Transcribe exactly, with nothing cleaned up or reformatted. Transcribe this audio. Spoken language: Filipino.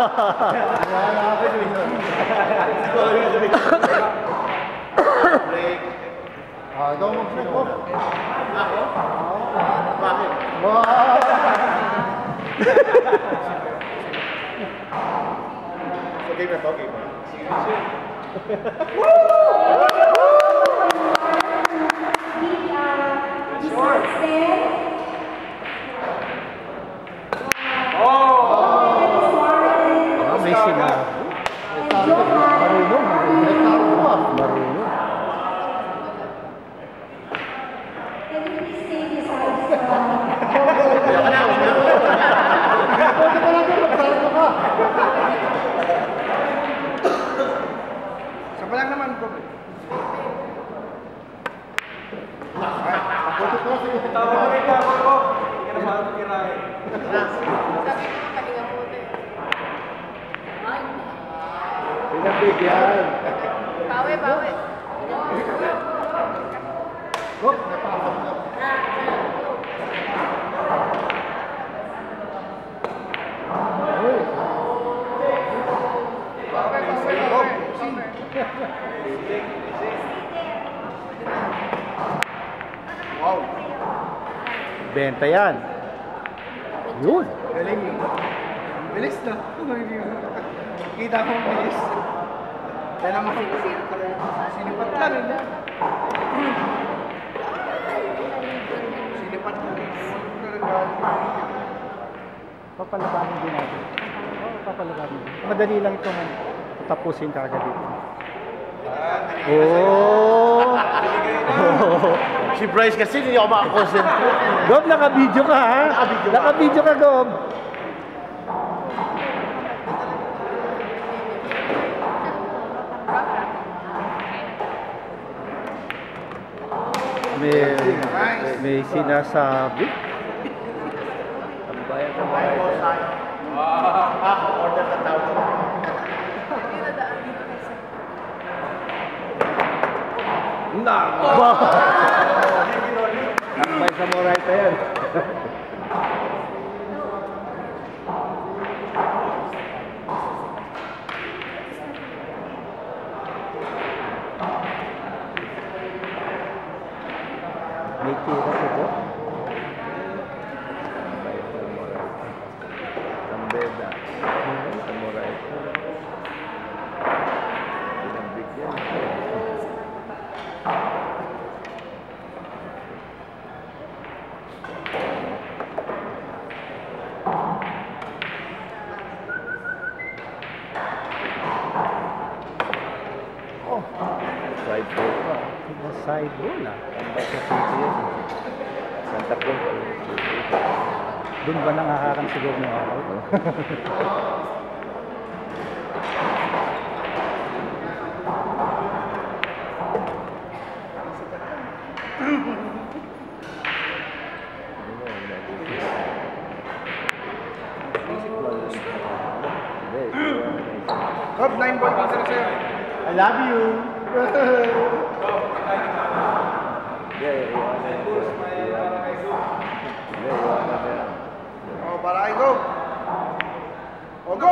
Ah, ikaw mag-break off. Ako? Bakit? Wow! So, game na to, game na. May sila. Marunong, marunong. Marunong. Saba lang naman ko. Tawa ko rin ako ko. Hindi ka na makakirahin. Pinagbigyan. Bawi, bawi. Go, napakapag na. Over, over, over. Wow. Benta yan. Yun. Galing yun. Bilis na. Kita mo bilis. Kaya naman sinipat lang yun. Sinipat lang. Papalabanin din natin. Oo, papalabanin din. Madali lang ito man. Tapusin ka agad dito. Oh! Si Bryce kasi hindi ako makakonsentrate. Gob, naka-video ka ha? Naka-video. Naka-video ka, Gob. May, may sinasabi. Ang bayan ng bayan. Ah, order ka tao. Nako! May samurai pa yan. May tira ito. Sambeda. Samurai. Pinambig yan. Side ball pa. Side ball ah. Tambay sa City yan. Santa Cruz. Doon ba nangaharang siguro ng araw? Top nine ball pa sir. I love you. Oh, para ay go. Oh, go.